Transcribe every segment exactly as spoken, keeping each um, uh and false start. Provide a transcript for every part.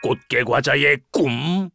꽃게 과자의 꿈.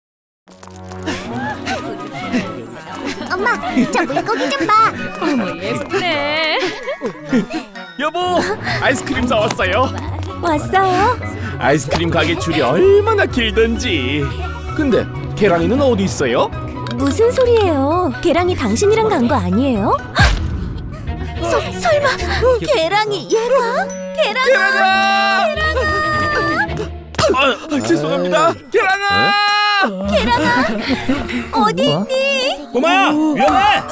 엄마, 저 물고기 좀 봐. 어머, 예쁘네. 여보, 아이스크림 사왔어요. 왔어요? 아이스크림 가게 줄이 얼마나 길던지. 근데 계란이는 어디 있어요? 무슨 소리예요? 계랑이 당신이랑 간 거 아니에요? 서, 설마 계랑이 얘가? 계랑아! 아, 아, 죄송합니다. 계란아! 계랑아! 어디 있니? 꼬마야, 위험해!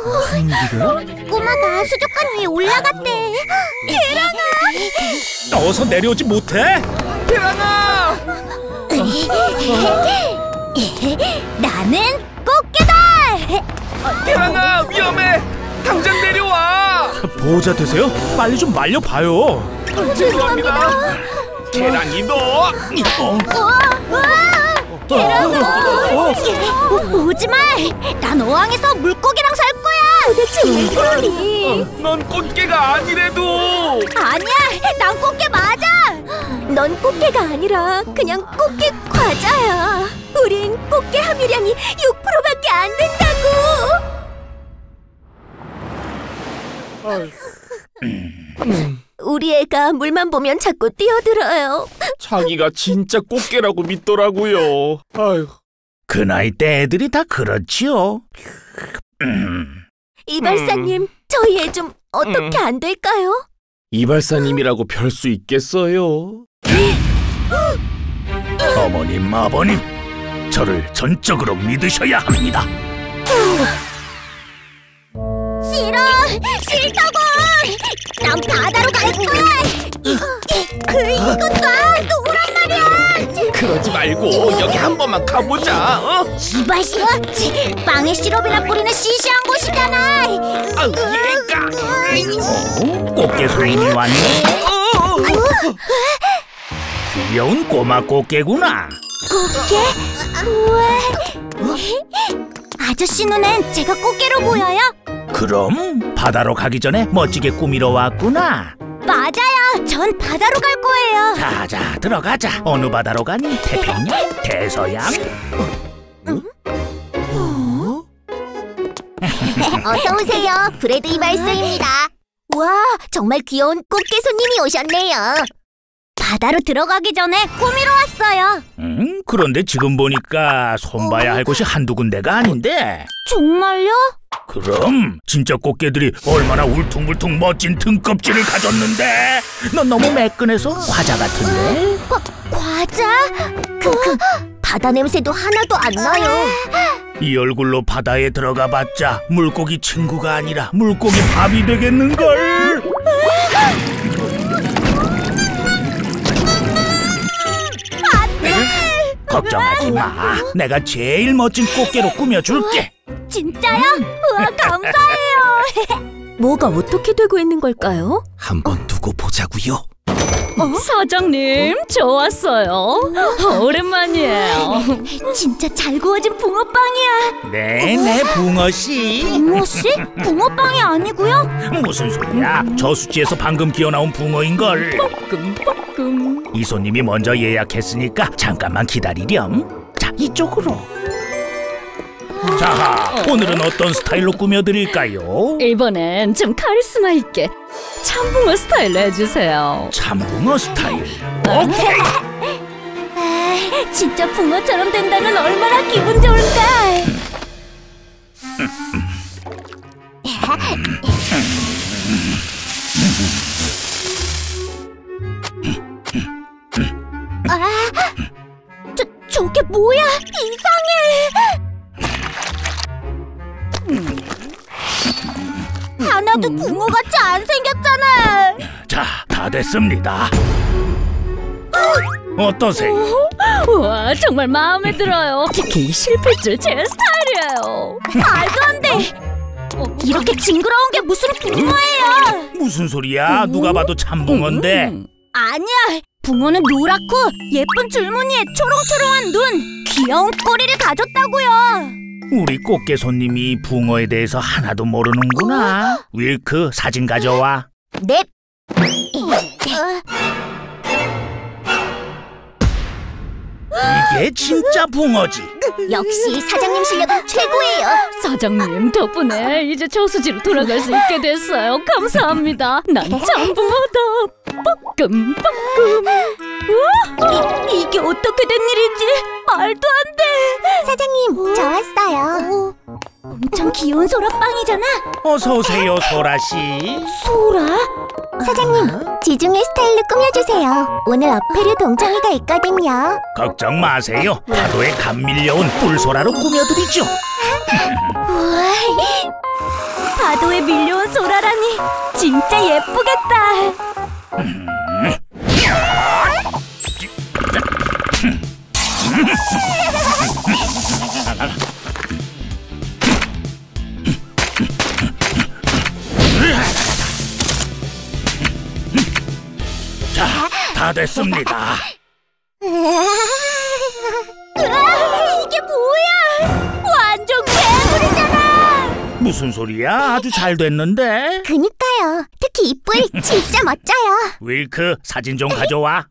꼬마가 수족관 위에 올라갔대. 계랑아! 어서 내려오지 못해? 계란아! 나는 꽃게다! 계란아, 위험해! 당장 내려와! 보호자 되세요? 빨리 좀 말려봐요. 죄송합니다. 계란이 너! 어? 계란아! 오지 마! 난 어항에서 물고기랑 살 거야! 도대체 왜 그러니? 넌 꽃게가 아니래도! 아니야! 난 꽃게 맞아! 넌 꽃게가 아니라 그냥 꽃게 과자야. 우린 꽃게 함유량이 육 퍼센트밖에 안 된다고! 우리 애가 물만 보면 자꾸 뛰어들어요. 자기가 진짜 꽃게라고 믿더라고요. 아휴. 그 나이 때 애들이 다 그렇지요. 이발사님, 저희 애 좀 어떻게 안 될까요? 이발사님이라고 별 수 있겠어요? 어머님, 아버님, 저를 전적으로 믿으셔야 합니다. 싫어! 싫다고! 난 바다로 갈 거야! 그, 이거 놔! 놓으란 말이야! 그러지 말고 여기 한 번만 가보자. 어? 이발사? 빵에 시럽이나 뿌리는 시시한 곳이잖아! 아우, 얘가! 어? 꽃게 손님이 왔네. 귀여운 꼬마 꽃게구나. 꽃게? 우와! 아저씨 눈엔 제가 꽃게로 보여요? 그럼 바다로 가기 전에 멋지게 꾸미러 왔구나. 맞아요! 전 바다로 갈 거예요! 자자, 들어가자. 어느 바다로 가니? 태평양? 대서양? 어서 오세요. 브래드 이발소입니다. 와, 정말 귀여운 꽃게 손님이 오셨네요. 바다로 들어가기 전에 꾸미러 왔어요. 음, 그런데 지금 보니까 손봐야 할 곳이 한두 군데가 아닌데. 정말요? 그럼 진짜 꽃게들이 얼마나 울퉁불퉁 멋진 등껍질을 가졌는데. 넌 너무 매끈해서 과자 같은데. 과, 과자? 그, 그, 바다 냄새도 하나도 안 나요. 이 얼굴로 바다에 들어가봤자 물고기 친구가 아니라 물고기 밥이 되겠는걸. 걱정하지 마. 내가 제일 멋진 꽃게로 꾸며줄게. 진짜요? 우와, 감사해요. 뭐가 어떻게 되고 있는 걸까요? 한번 두고 보자고요. 어? 사장님, 저 왔어요. 오랜만이에요. 진짜 잘 구워진 붕어빵이야. 네네, 붕어씨. 붕어씨? 붕어빵이 아니고요? 무슨 소리야? 저수지에서 방금 기어나온 붕어인걸. 뻐끔뻐끔. 이 손님이 먼저 예약했으니까 잠깐만 기다리렴. 자, 이쪽으로. 자, 오늘은 어떤 스타일로 꾸며드릴까요? 이번엔 좀 카리스마 있게 참붕어 스타일로 해주세요. 참붕어 스타일. 오케이. 아, 진짜 붕어처럼 된다면 얼마나 기분 좋을까? 아, 저, 저게 뭐야? 이상해! 하나도 붕어같이 안 생겼잖아! 자, 다 됐습니다. 어떠세요? 우와, 정말 마음에 들어요. 특히 이 실핏줄 제 스타일이에요. 말도 안 돼! 이렇게 징그러운 게 무슨 붕어예요! 무슨 소리야? 누가 봐도 참붕어인데. 음. 아니야! 붕어는 노랗고 예쁜 줄무늬에 초롱초롱한 눈, 귀여운 꼬리를 가졌다고요! 우리 꽃게 손님이 붕어에 대해서 하나도 모르는구나. 윌크, 사진 가져와. 넵! 이게 진짜 붕어지. 역시 사장님 실력은 최고예요. 사장님 덕분에 이제 저수지로 돌아갈 수 있게 됐어요. 감사합니다. 난 장붕어다. 뻐끔뻐끔. 우와, 이, 이게 어떻게 된 일이지? 말도 안 돼. 사장님, 저 왔어요. 엄청 귀여운 소라빵이잖아. 어서 오세요, 소라 씨. 소라? 사장님, 지중해 스타일로 꾸며주세요. 오늘 어패류 동창회가 있거든요. 걱정 마세요. 파도에 감 밀려온 뿔소라로 꾸며드리죠. 우와, 파도에 밀려온 소라라니 진짜 예쁘겠다. 자, 다 됐습니다. 으아, 이게 뭐야? 완전 괴물이잖아. 무슨 소리야? 아주 잘 됐는데. 그니까요. 특히 이 뿔 진짜 멋져요. 윌크, 사진 좀 가져와.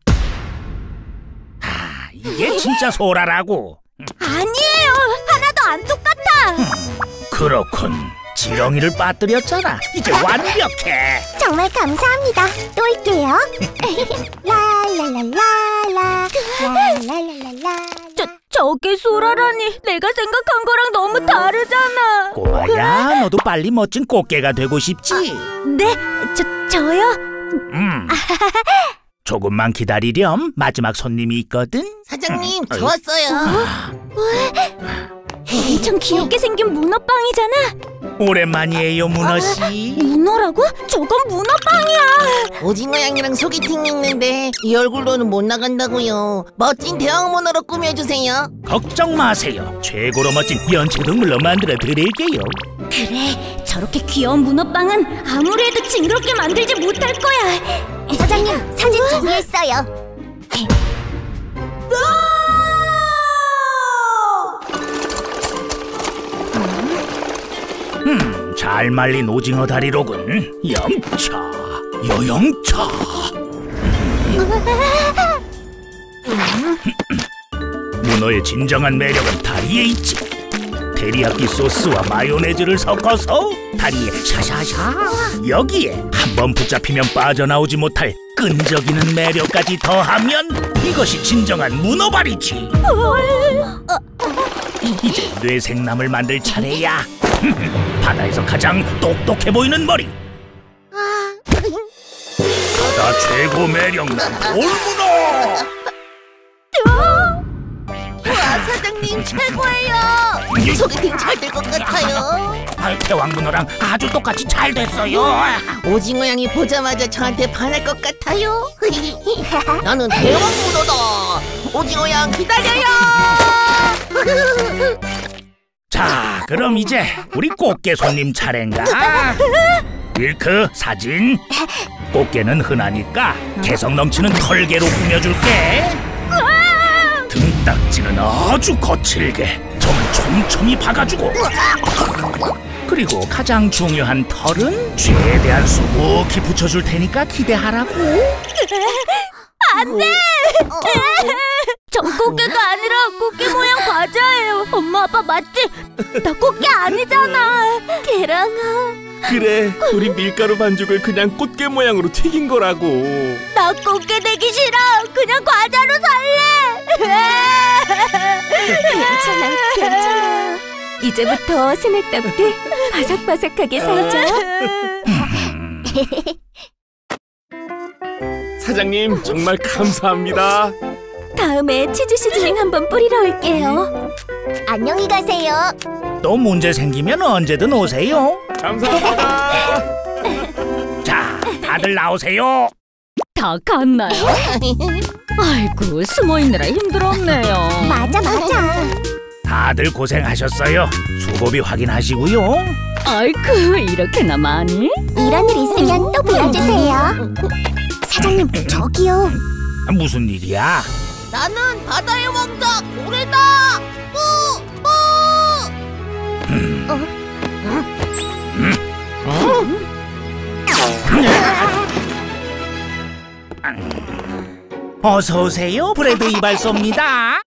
아, 이게 진짜 소라라고. 아니에요. 하나도 안 똑같아. 그렇군. 지렁이를 빠뜨렸잖아. 이제 완벽해. 정말 감사합니다. 또 올게요. 라라라라라 라라라라라. 저, 저게 소라라니 내가 생각한 거랑 너무 다르잖아. 꼬마야, 너도 빨리 멋진 꽃게가 되고 싶지? 네? 저, 저요? 음. 조금만 기다리렴. 마지막 손님이 있거든. 사장님, 음, 저 왔어요. 엄청 귀엽게 생긴 문어빵이잖아. 오랜만이에요, 문어씨. 문어라고? 저건 문어빵이야. 오징어 양이랑 소개팅이 있는데 이 얼굴로는 못 나간다고요. 멋진 대왕 문어로 꾸며주세요. 걱정 마세요. 최고로 멋진 연체동물로 만들어 드릴게요. 그래, 저렇게 귀여운 문어빵은 아무리 해도 징그럽게 만들지 못할 거야. 사장님, 사진 준비했어요. 음, 잘 말린 오징어 다리로군. 영차, 여영차. 문어의 진정한 매력은 다리에 있지. 테리야끼 소스와 마요네즈를 섞어서 다리에 샤샤샤. 여기에 한번 붙잡히면 빠져나오지 못할 끈적이는 매력까지 더하면 이것이 진정한 문어발이지. 이제 뇌생남을 만들 차례야. 바다에서 가장 똑똑해 보이는 머리. 바다 최고 매력남 올문어. 와, 사장님 최고예요. 소개팅 잘 될 것 같아요. 아, 대왕문어랑 아주 똑같이 잘 됐어요. 오징어 양이 보자마자 저한테 반할 것 같아요. 나는 대왕 문어다. 오징어 양 기다려요. 자, 그럼 이제 우리 꽃게 손님 차례인가? 윌크, 사진. 꽃게는 흔하니까 개성 넘치는 털개로 꾸며줄게. 등딱지는 아주 거칠게 점을 촘촘히 박아주고, 그리고 가장 중요한 털은 최대한 수북히 붙여줄 테니까 기대하라고. 안 돼! 전 꽃게가 아니라 꽃게 모양 과자예요. 엄마 아빠 맞지? 나 꽃게 아니잖아. 계랑아, 그래, 우리 밀가루 반죽을 그냥 꽃게 모양으로 튀긴 거라고. 나 꽃게 되기 싫어. 그냥 과자로 살래. 괜찮아, 괜찮아. 이제부터 스낵답게 바삭바삭하게 살자. 사장님, 정말 감사합니다. 다음에 치즈 시즈닝 한번 뿌리러 올게요. 안녕히 가세요. 또 문제 생기면 언제든 오세요. 감사합니다. 자, 다들 나오세요. 다 갔나요? 아이고, 숨어있느라 힘들었네요. 맞아, 맞아. 다들 고생하셨어요. 수고비 확인하시고요. 아이고, 이렇게나 많이? 이런 일 있으면 또 불러주세요. 사장님, 저기요. 무슨 일이야? 나는 바다의 왕자 고래다. 뿌! 뿌! 어서 오세요. 브레드 이발소입니다.